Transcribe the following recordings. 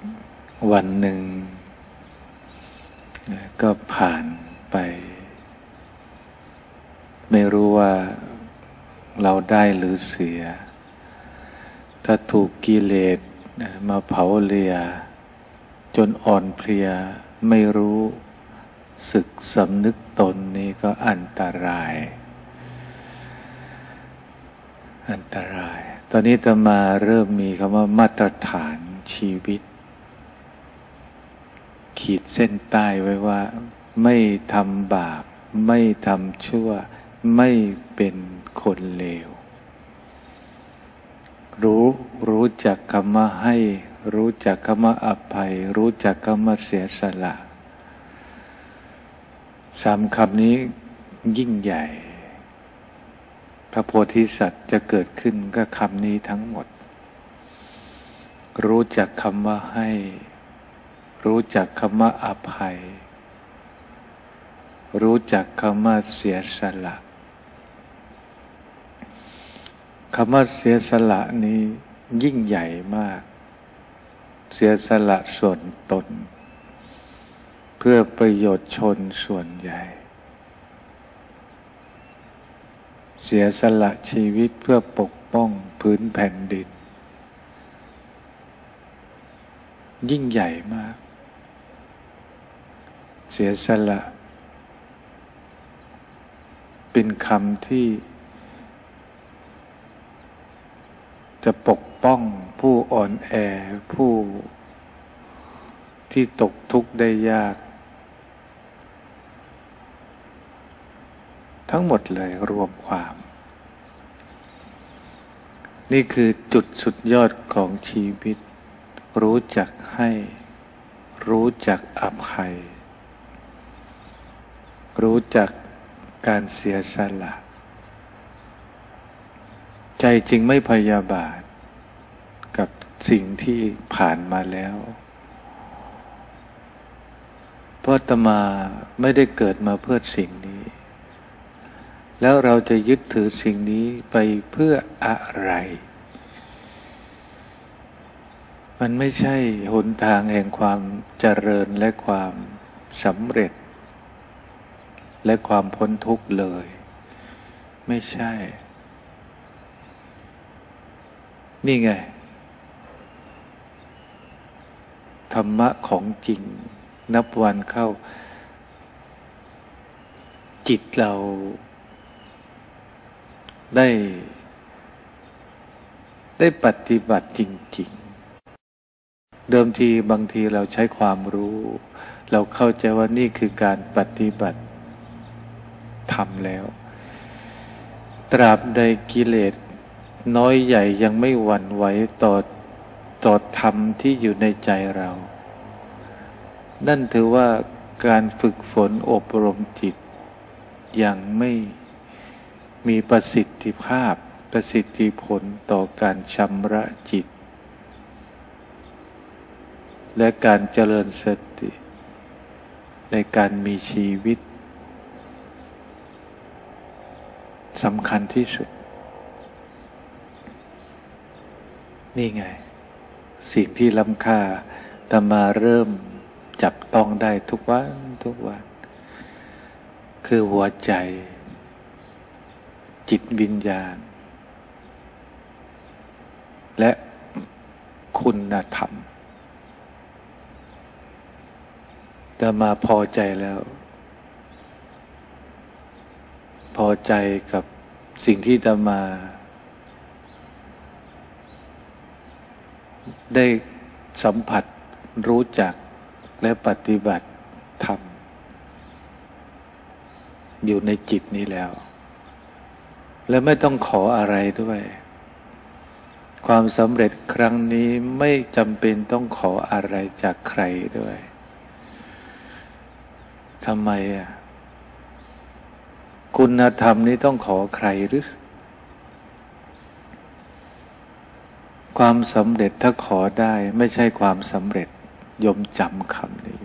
วันหนึ่งก็ผ่านไปไม่รู้ว่าเราได้หรือเสียถ้าถูกกิเลสมาเผาเลียจนอ่อนเพลียไม่รู้สึกสำนึกตนนี้ก็อันตรายตอนนี้อาตมาเริ่มมีคำว่ามาตรฐานชีวิตขีดเส้นใต้ไว้ว่าไม่ทำบาปไม่ทำชั่วไม่เป็นคนเลวรู้จักคำว่าให้รู้จักคำว่าอภัยรู้จักคำว่าเสียสละสามคำนี้ยิ่งใหญ่พระโพธิสัตว์จะเกิดขึ้นก็คำนี้ทั้งหมดรู้จักคำว่าให้รู้จักคำว่าอภัยรู้จักคำว่าเสียสละคำว่าเสียสละนี้ยิ่งใหญ่มากเสียสละส่วนตนเพื่อประโยชน์ชนส่วนใหญ่เสียสละชีวิตเพื่อปกป้องพื้นแผ่นดินยิ่งใหญ่มากเสียสละเป็นคำที่จะปกป้องผู้อ่อนแอผู้ที่ตกทุกข์ได้ยากทั้งหมดเลยรวมความนี่คือจุดสุดยอดของชีวิตรู้จักให้รู้จักอภัยรู้จักการเสียสละใจจริงไม่พยาบาทกับสิ่งที่ผ่านมาแล้วเพราะอาตมาไม่ได้เกิดมาเพื่อสิ่งนี้แล้วเราจะยึดถือสิ่งนี้ไปเพื่ออะไรมันไม่ใช่หนทางแห่งความเจริญและความสำเร็จและความพ้นทุกข์เลยไม่ใช่นี่ไงธรรมะของจริงนับวันเข้าจิตเราได้ปฏิบัติจริงๆเดิมทีบางทีเราใช้ความรู้เราเข้าใจว่านี่คือการปฏิบัติทำแล้วตราบใดกิเลสน้อยใหญ่ยังไม่หวั่นไหวต่อธรรมที่อยู่ในใจเรานั่นถือว่าการฝึกฝนอบรมจิตยังไม่มีประสิทธิภาพประสิทธิผลต่อการชำระจิตและการเจริญสติในการมีชีวิตสำคัญที่สุดนี่ไงสิ่งที่ล้ำค่าอาตมาเริ่มจับต้องได้ทุกวันคือหัวใจจิตวิญญาณและคุณธรรมอาตมาพอใจแล้วพอใจกับสิ่งที่อาตมาได้สัมผัสรู้จักและปฏิบัติธรรมอยู่ในจิตนี้แล้วและไม่ต้องขออะไรด้วยความสำเร็จครั้งนี้ไม่จำเป็นต้องขออะไรจากใครด้วยทำไมคุณธรรมนี้ต้องขอใครหรือความสำเร็จถ้าขอได้ไม่ใช่ความสำเร็จยมจำคำนี้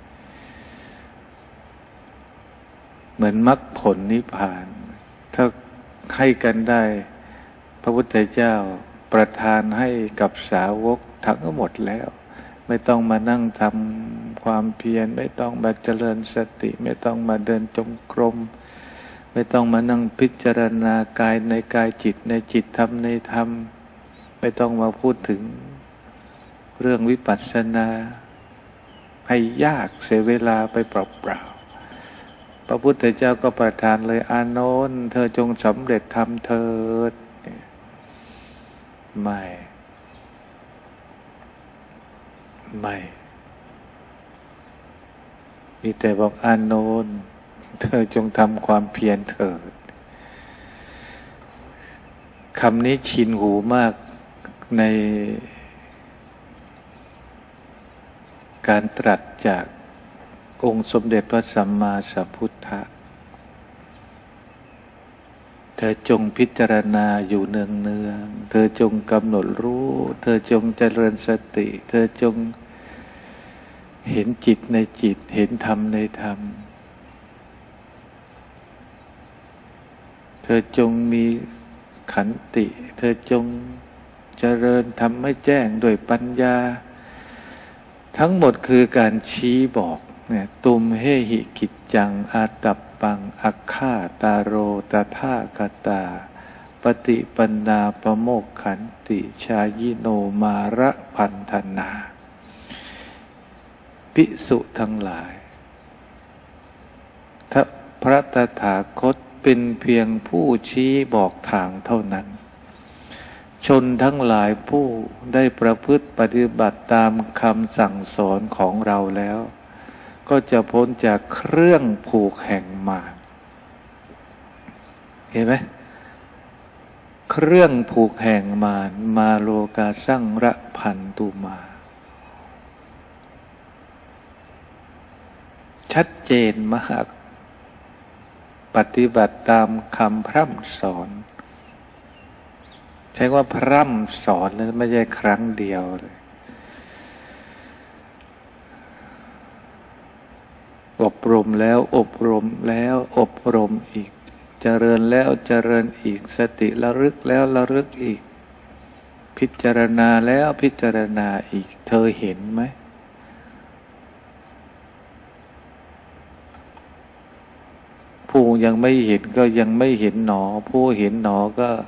เหมือนมรรคผลนิพพานถ้าให้กันได้พระพุทธเจ้าประทานให้กับสาวกทั้งหมดแล้วไม่ต้องมานั่งทำความเพียรไม่ต้องมาเจริญสติไม่ต้องมาเดินจงกรมไม่ต้องมานั่งพิจารณากายในกายจิตในจิตธรรมในธรรมไม่ต้องมาพูดถึงเรื่องวิปัสสนาให้ยากเสียเวลาไปเปล่าๆพระพุทธเจ้าก็ประทานเลยอานนท์เธอจงสำเร็จธรรมเถิดไม่มีแต่บอกอานนท์เธอจงทำความเพียรเถิดคำนี้ชินหูมากในการตรัสจากองค์สมเด็จพระสัมมาสัมพุทธะเธอจงพิจารณาอยู่เนืองๆเธอจงกำหนดรู้เธอจงเจริญสติเธอจงเห็นจิตในจิตเห็นธรรมในธรรมเธอจงมีขันติเธอจงเจริญทำให้แจ้งด้วยปัญญาทั้งหมดคือการชี้บอกเนี่ยตุมเฮหิกิจจังอาตัปปังอัคขาตาโรตถาคตาปฏิปันนาปโมกขันติชายิโนมาระพันธนาภิกษุทั้งหลายถ้าพระตถาคตเป็นเพียงผู้ชี้บอกทางเท่านั้นชนทั้งหลายผู้ได้ประพฤติปฏิบัติตามคำสั่งสอนของเราแล้วก็จะพ้นจากเครื่องผูกแห่งมารเห็นไหมเครื่องผูกแห่งมารมาโลกาสังระพันตุมาชัดเจนมากปฏิบัติตามคำพร่ำสอนใช้ว่าพร่ำสอนแล้วไม่ใช่ครั้งเดียวเลยอบรมแล้วอบรมแล้วอบรมอีกเจริญแล้วเจริญอีกสติระลึกแล้วระลึกอีกพิจารณาแล้วพิจารณาอีกเธอเห็นไหมผู้ยังไม่เห็นก็ยังไม่เห็นหนอผู้เห็นหนอ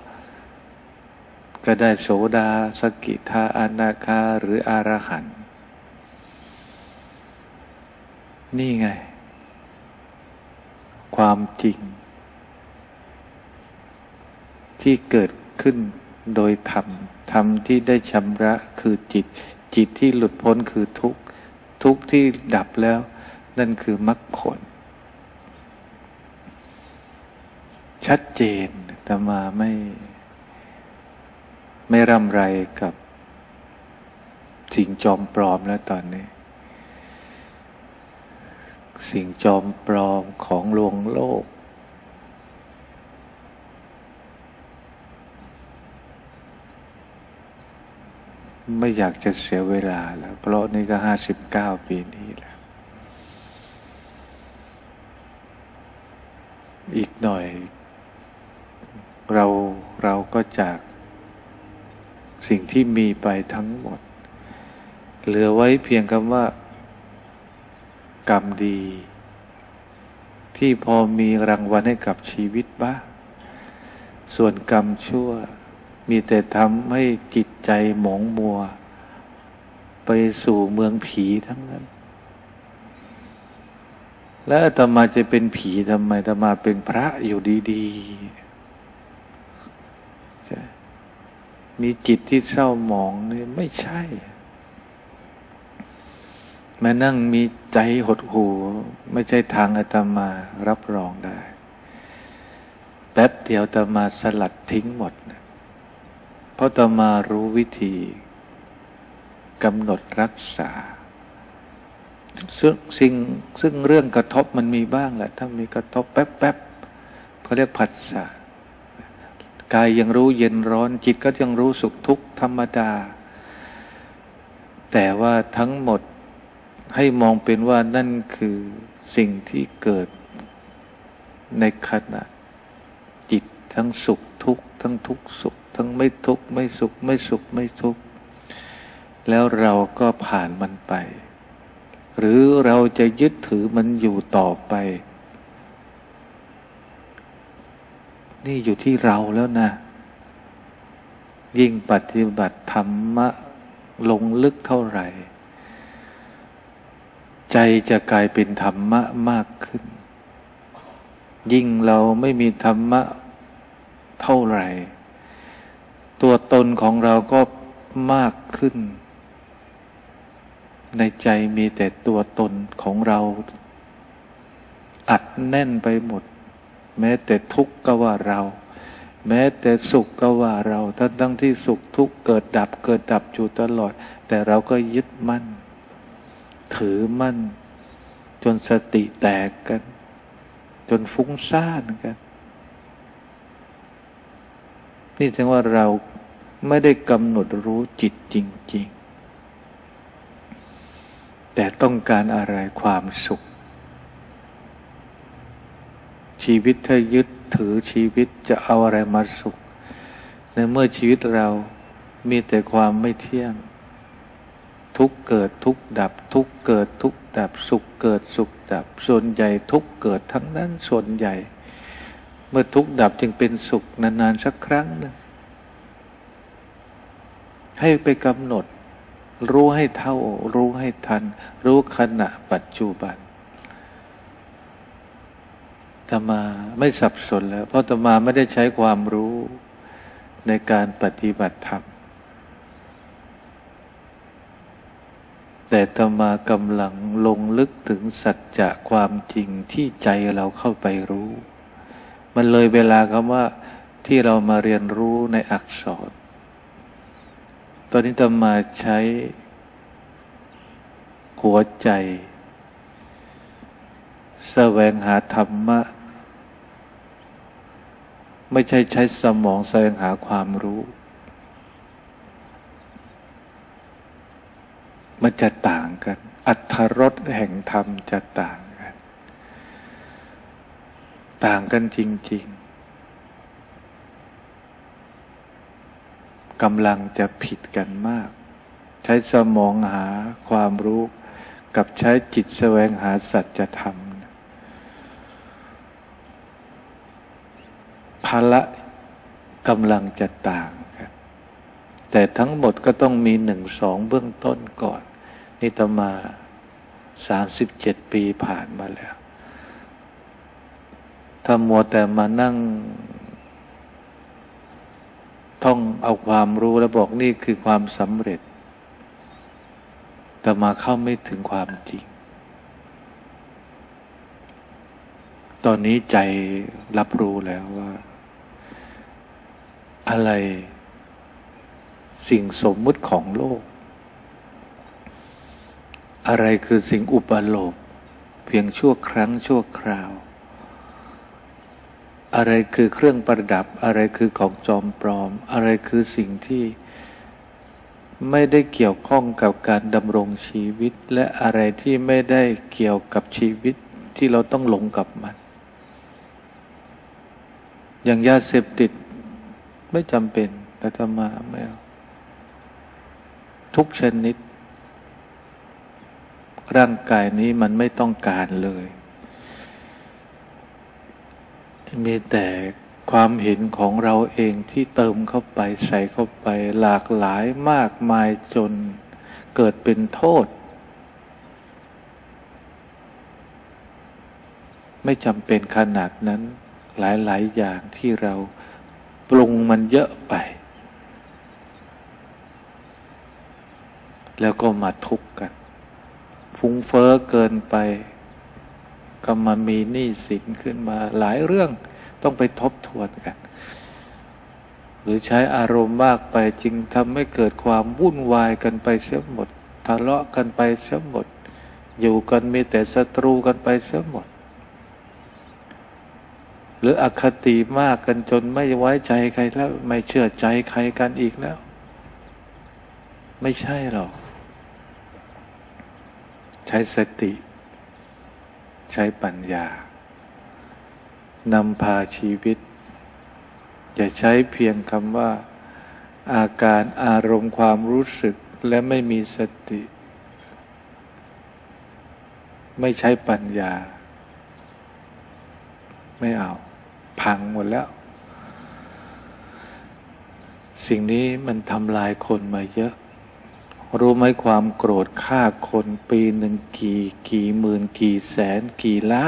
ก็ได้โสดาสกิทาอนาคาหรืออรหันต์นี่ไงความจริงที่เกิดขึ้นโดยธรรมที่ได้ชำระคือจิตที่หลุดพ้นคือทุกข์ที่ดับแล้วนั่นคือมรรคผลชัดเจนแต่มาไม่ร่ำไรกับสิ่งจอมปลอมแล้วตอนนี้สิ่งจอมปลอมของลวงโลกไม่อยากจะเสียเวลาแล้วเพราะนี่ก็59 ปีนี้แล้วอีกหน่อยเราก็จากสิ่งที่มีไปทั้งหมดเหลือไว้เพียงคำว่ากรรมดีที่พอมีรางวัลให้กับชีวิตบ้างส่วนกรรมชั่วมีแต่ทำให้จิตใจหมองมัวไปสู่เมืองผีทั้งนั้นแล้วอาตมาจะเป็นผีทำไมอาตมาเป็นพระอยู่ดีๆมีจิตที่เศร้าหมองนี่ไม่ใช่มานั่งมีใจหดหู่ไม่ใช่ทางอาตมารับรองได้แป๊บเดียวอาตมาสลัดทิ้งหมดเพราะอาตมารู้วิธีกำหนดรักษาซึ่งเรื่องกระทบมันมีบ้างแหละถ้ามีกระทบแป๊บเขาเรียกผัสสะกายยังรู้เย็นร้อนจิตก็ยังรู้สุขทุกข์ธรรมดาแต่ว่าทั้งหมดให้มองเป็นว่านั่นคือสิ่งที่เกิดในขณะจิตทั้งสุขทุกข์ทั้งทุกข์สุขทั้งไม่ทุกข์ไม่สุขไม่สุขไม่ทุกข์แล้วเราก็ผ่านมันไปหรือเราจะยึดถือมันอยู่ต่อไปนี่อยู่ที่เราแล้วนะยิ่งปฏิบัติธรรมะลงลึกเท่าไหร่ใจจะกลายเป็นธรรมะมากขึ้นยิ่งเราไม่มีธรรมะเท่าไหร่ตัวตนของเราก็มากขึ้นในใจมีแต่ตัวตนของเราอัดแน่นไปหมดแม้แต่ทุกข์ก็ว่าเราแม้แต่สุขก็ว่าเราทั้งที่สุขทุกข์เกิดดับอยู่ตลอดแต่เราก็ยึดมั่นถือมั่นจนสติแตกกันจนฟุ้งซ่านกันนี่แสดงว่าเราไม่ได้กำหนดรู้จิตจริงๆแต่ต้องการอะไรความสุขชีวิตถ้ายึดถือชีวิตจะเอาอะไรมาสุขในเมื่อชีวิตเรามีแต่ความไม่เที่ยงทุกข์เกิดทุกข์ดับทุกข์เกิดทุกข์ดับสุขเกิดสุขดับส่วนใหญ่ทุกข์เกิดทั้งนั้นส่วนใหญ่เมื่อทุกข์ดับจึงเป็นสุขนานๆสักครั้งหนึ่งให้ไปกำหนดรู้ให้เท่ารู้ให้ทันรู้ขณะปัจจุบันอาตมาไม่สับสนแล้วเพราะอาตมาไม่ได้ใช้ความรู้ในการปฏิบัติธรรมแต่อาตมากำลังลงลึกถึงสัจจะความจริงที่ใจเราเข้าไปรู้มันเลยเวลาคำว่าที่เรามาเรียนรู้ในอักษรตอนนี้อาตมาใช้หัวใจแสวงหาธรรมะไม่ใช่ใช้สมองแสวงหาความรู้มันจะต่างกันอรรถรสแห่งธรรมจะต่างกันจริงๆกำลังจะผิดกันมากใช้สมองหาความรู้กับใช้จิตแสวงหาสัจธรรมภาระกำลังจะต่างกันแต่ทั้งหมดก็ต้องมี1-2เบื้องต้นก่อนนี่อาตมา37 ปีผ่านมาแล้วถ้ามัวแต่มานั่งท่องเอาความรู้แล้วบอกนี่คือความสำเร็จแต่มาเข้าไม่ถึงความจริงตอนนี้ใจรับรู้แล้วว่าอะไรสิ่งสมมุติของโลกอะไรคือสิ่งอุปโลกเพียงชั่วครั้งชั่วคราวอะไรคือเครื่องประดับอะไรคือของจอมปลอมอะไรคือสิ่งที่ไม่ได้เกี่ยวข้องกับการดำรงชีวิตและอะไรที่ไม่ได้เกี่ยวกับชีวิตที่เราต้องหลงกับมันอย่างยาเสพติดไม่จำเป็นอาตมาไม่เอาทุกชนิดร่างกายนี้มันไม่ต้องการเลยมีแต่ความเห็นของเราเองที่เติมเข้าไปใส่เข้าไปหลากหลายมากมายจนเกิดเป็นโทษไม่จำเป็นขนาดนั้นหลายๆอย่างที่เราปรุงมันเยอะไปแล้วก็มาทุกข์กันฟุ้งเฟ้อเกินไปก็มามีหนี้สินขึ้นมาหลายเรื่องต้องไปทบทวนกันหรือใช้อารมณ์มากไปจึงทำให้เกิดความวุ่นวายกันไปเสียหมดทะเลาะกันไปเสียหมดอยู่กันมีแต่ศัตรูกันไปเสียหมดหรืออคติมากกันจนไม่ไว้ใจใครแล้วไม่เชื่อใจใครกันอีกแล้วไม่ใช่หรอกใช้สติใช้ปัญญานำพาชีวิตอย่าใช้เพียงคำว่าอาการอารมณ์ความรู้สึกและไม่มีสติ ไม่ใช้ปัญญา ไม่เอาพังหมดแล้ว สิ่งนี้มันทำลายคนมาเยอะ รู้ไหมความโกรธฆ่าคนปีหนึ่งกี่หมื่นกี่แสนกี่ล้าน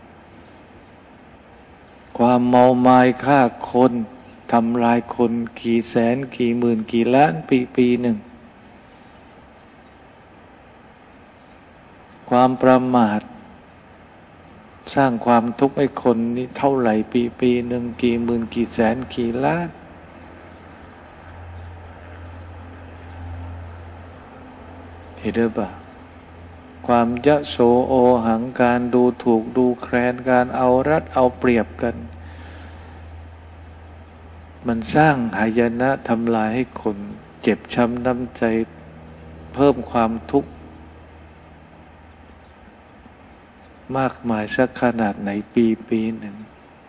ความเมาไม้ฆ่าคนทำลายคนกี่แสนกี่หมื่นกี่ล้านปีหนึ่ง ความประมาทสร้างความทุกข์ให้คนนี้เท่าไหร่ปีหนึ่งกี่หมื่นกี่แสนกี่ล้านเห็นหรือเปล่าความยโสโอหังการดูถูกดูแคลนการเอารัดเอาเปรียบกันมันสร้างหายนะทำลายให้คนเจ็บช้ำน้ำใจเพิ่มความทุกข์มากมายสักขนาดไหนปีหนึ่ง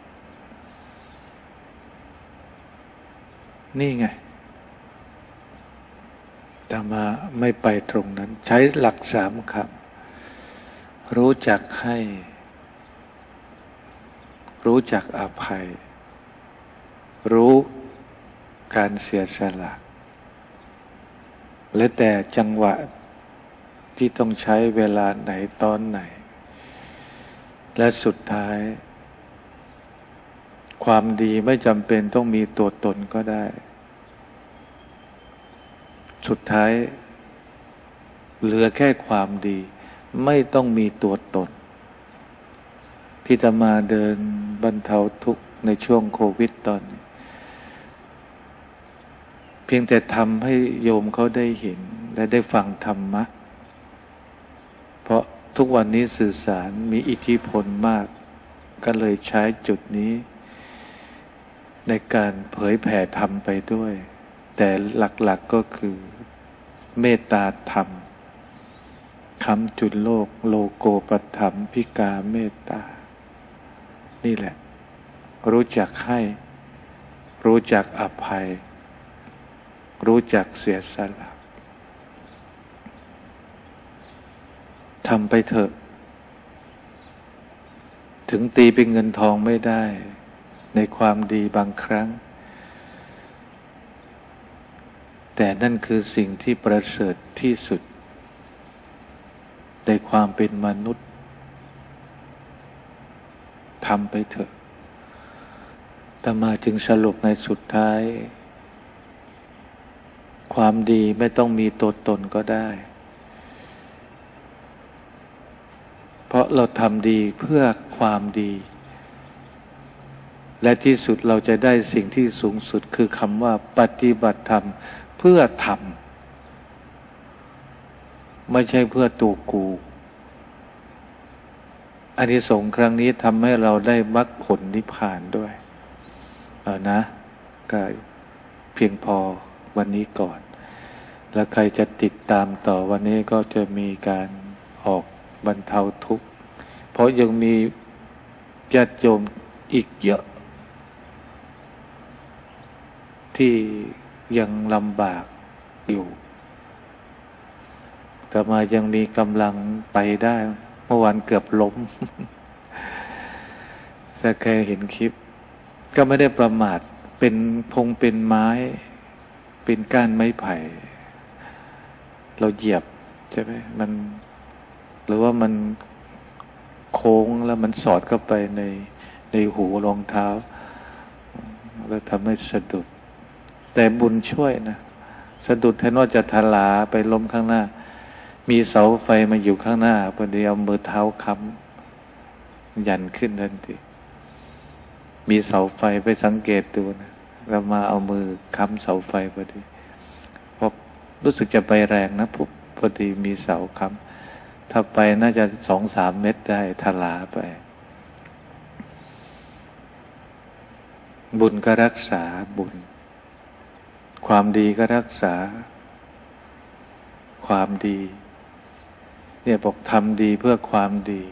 นี่ไงแต่มาไม่ไปตรงนั้นใช้หลัก3 คำรู้จักให้รู้จักอภัยรู้การเสียสละและแต่จังหวะที่ต้องใช้เวลาไหนตอนไหนและสุดท้ายความดีไม่จำเป็นต้องมีตัวตนก็ได้สุดท้ายเหลือแค่ความดีไม่ต้องมีตัวตนที่จะมาเดินบรรเทาทุกข์ในช่วงโควิดตอนนี้เพียงแต่ทำให้โยมเขาได้เห็นและได้ฟังธรรมะเพราะทุกวันนี้สื่อสารมีอิทธิพลมากก็เลยใช้จุดนี้ในการเผยแผ่ธรรมไปด้วยแต่หลักก็คือเมตตาธรรมค้ำจุลโลกโลโกปถัมภิกาเมตตานี่แหละรู้จักให้รู้จักอภัยรู้จักเสียสละทำไปเถอะถึงตีเป็นเงินทองไม่ได้ในความดีบางครั้งแต่นั่นคือสิ่งที่ประเสริฐที่สุดในความเป็นมนุษย์ทำไปเถอะอาตมาจึงสรุปในสุดท้ายความดีไม่ต้องมีตัวตนก็ได้เพราะเราทำดีเพื่อความดีและที่สุดเราจะได้สิ่งที่สูงสุดคือคำว่าปฏิบัติธรรมเพื่อทำไม่ใช่เพื่อตัวกูอานิสงส์ครั้งนี้ทำให้เราได้มรรคผลนิพพานด้วยนะก็เพียงพอวันนี้ก่อนแล้วใครจะติดตามต่อวันนี้ก็จะมีการออกบรรเทาทุกข์เพราะยังมีญาติโยมอีกเยอะที่ยังลำบากอยู่แต่มายังมีกำลังไปได้เมื่อวานเกือบล้ม ถ้าใครเห็นคลิปก็ไม่ได้ประมาทเป็นไม้เป็นก้านไม้ไผ่เราเหยียบใช่ไหมมันหรือว่ามันโค้งแล้วมันสอดเข้าไปในหูรองเท้าแล้วทำให้สะดุดแต่บุญช่วยนะสะดุดแทนว่าจะทลาไปล้มข้างหน้ามีเสาไฟมาอยู่ข้างหน้าพอดีเอามือเท้าค้ำยันขึ้นทันทีมีเสาไฟไปสังเกตดูนะแล้วมาเอามือค้ำเสาไฟพอดีพอรู้สึกจะไปแรงนะพอดีมีเสาค้ำถ้าไปน่าจะ2-3 เมตรได้ทลาไปบุญก็รักษาบุญความดีก็รักษาความดีเนี่ยบอกทำดีเพื่อความดี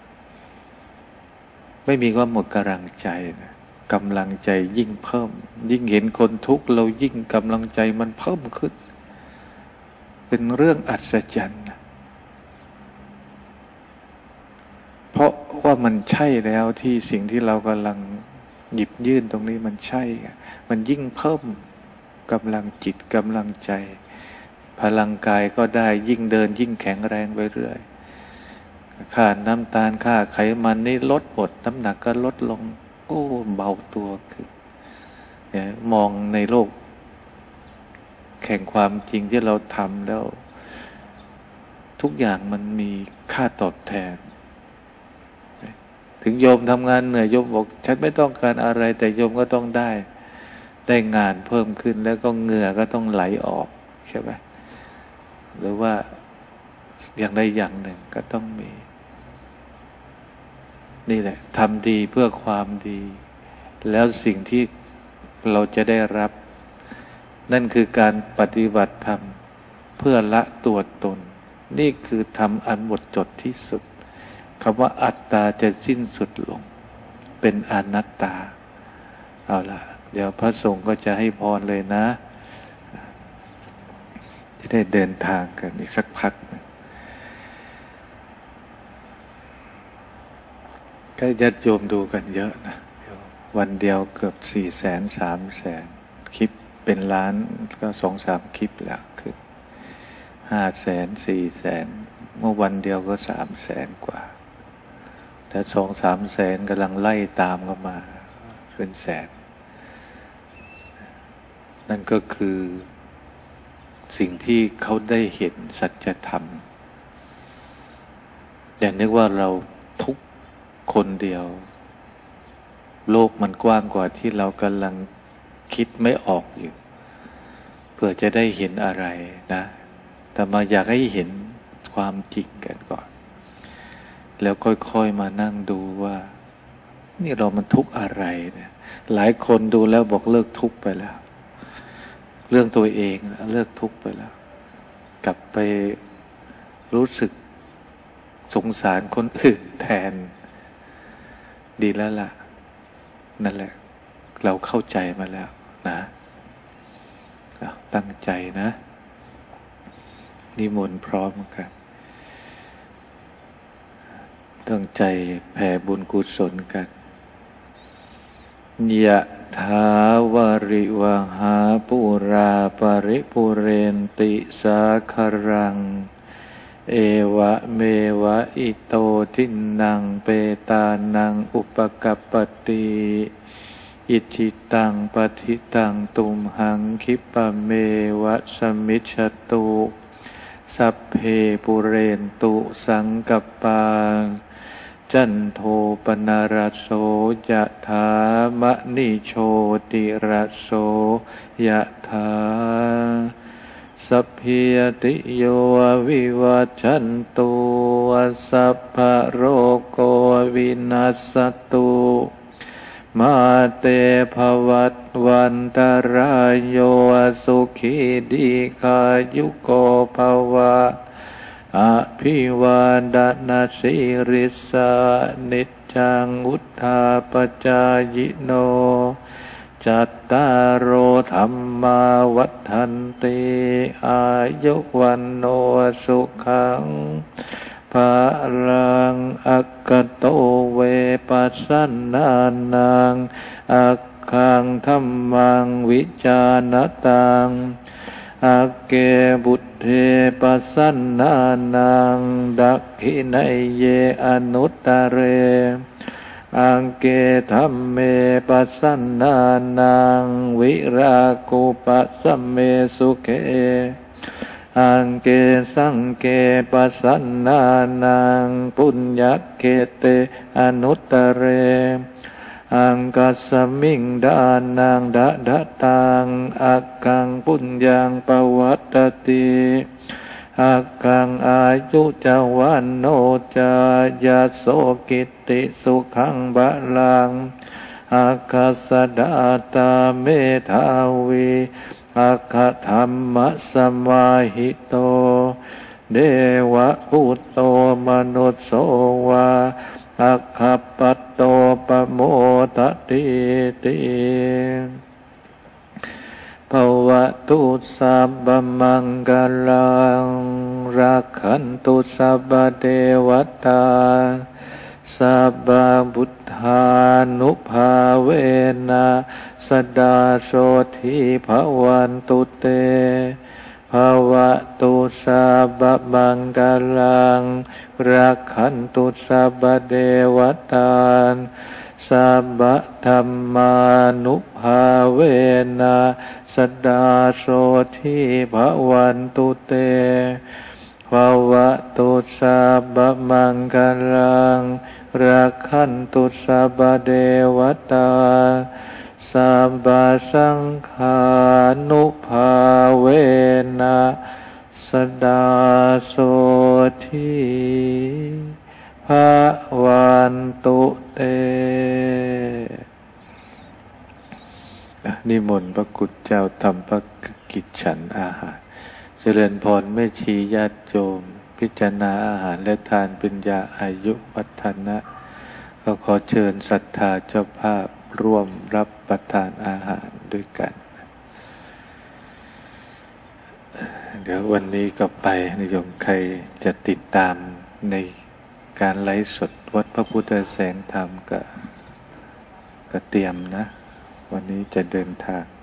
ไม่มีว่าหมดกำลังใจนะกำลังใจยิ่งเพิ่มยิ่งเห็นคนทุกข์เรายิ่งกำลังใจมันเพิ่มขึ้นเป็นเรื่องอัศจรรย์เพราะว่ามันใช่แล้วที่สิ่งที่เรากำลังหยิบยื่นตรงนี้มันใช่มันยิ่งเพิ่มกำลังจิตกำลังใจพลังกายก็ได้ยิ่งเดินยิ่งแข็งแรงไปเรื่อยค่าน้ำตาลค่าไขมันนี่ลดหมดน้ำหนักก็ลดลงโอ้เบาตัวขึ้นมองในโลกแข่งความจริงที่เราทำแล้วทุกอย่างมันมีค่าตอบแทนถึงโยมทำงานเหนื่อยโยมบอกฉันไม่ต้องการอะไรแต่โยมก็ต้องได้งานเพิ่มขึ้นแล้วก็เหงื่อก็ต้องไหลออกใช่ไหมหรือว่าอย่างใดอย่างหนึ่งก็ต้องมีนี่แหละทำดีเพื่อความดีแล้วสิ่งที่เราจะได้รับนั่นคือการปฏิบัติธรรมเพื่อละตัวตนนี่คือธรรมอันหมดจดที่สุดคำว่าอัตตาจะสิ้นสุดลงเป็นอนัตตาเอาล่ะเดี๋ยวพระสงฆ์ก็จะให้พรเลยนะจะได้เดินทางกันอีกสักพักนึงก็ญาติโยมดูกันเยอะนะวันเดียวเกือบ400,000 300,000คลิปเป็นล้านก็2-3 คลิปแล้วคือ500,000 400,000เมื่อวันเดียวก็300,000 กว่าแต่2-3 แสนกำลังไล่ตามเข้ามาเป็นแสนนั่นก็คือสิ่งที่เขาได้เห็นสัจธรรมอย่านึกว่าเราทุกคนเดียวโลกมันกว้างกว่าที่เรากำลังคิดไม่ออกอยู่เพื่อจะได้เห็นอะไรนะแต่มาอยากให้เห็นความจริงกันก่อนแล้วค่อยๆมานั่งดูว่านี่เรามันทุกข์อะไรเนี่ยหลายคนดูแล้วบอกเลิกทุกข์ไปแล้วเรื่องตัวเองเลิกทุกข์ไปแล้วกลับไปรู้สึกสงสารคนอื่นแทนดีแล้วล่ะนั่นแหละเราเข้าใจมาแล้วนะตั้งใจนะนิมนต์พร้อมกันตั้งใจแผ่บุญกุศลกันยะถาวาริวหาปุราปริปุเรนติสาคารังเอวะเมวะอิโตทินังเปตานังอุปกัปปติอิจิตังปฏิตังตุมหังคิปะเมวะสมิจฉตุสัพเพปุเรนตุสังกัปปาจันโทปนารโสยะถามะนิโชติระโสยะถาสัพพิยติโยวิวัจจันตุสัพพะโรโควินัสสตุมาเตภวัตวันตรายโยสุขีดีกายุโกภวะอภิวาดนาสิริสานิจจังอุทธาปจายโนจัตตารโอธรรมาวัฏันติอายุวันโนสุขังภาลังอักขโตเวปัสสนานังอักขังธัมมังวิจานตังอักเกบุตเทปัสสนานังดักขินัยเยอนุตตะเรอังเกธัมเมปัสสนานังวิรากุปัสสเมสุเขอังเกสังเกปัสสนานังปุญญเกเตอนุตตะเรอังกัสสมิงดานังดะดะตังอักขังปุญญังปวัตติอักขังอายุจวันโนจายาโสกิติสุขังบะลังอักขัสสะดาตาเมธาวีอัคคธัมมะสมาหิโตเดวะพุตโตมนุสโสวาอัคคปัตโตปโมทติติภวตุสัพพมังคลังรักขันตุสัพพเทวตาสัพพพุทธานุภาเวนะสดดาโสทิภวันตุเตภวตุสัพพมังคลังรักขันตุสัพพเทวตาสัพพธัมมานุภาเวนะสดดาโสทิภวันตุเตภวตุสัพพมังคลังรักขันตุสัพพเทวตาสัพพสังฆานุภาเวนะสดดาโสทิภวันตุเตนิมนต์พระกุฎเจ้าทำพระกิจฉันอาหารเจริญพรแม่ชีญาติโยมพิจารณาอาหารและทานเป็นยาอายุวัฒนะก็ขอเชิญศรัทธาเจ้าภาพร่วมรับประทานอาหารด้วยกันเดี๋ยววันนี้ก็ไปนิยมใครจะติดตามในการไลฟ์สดวัดพระพุทธแสงธรรมก็เตรียมนะวันนี้จะเดินทาง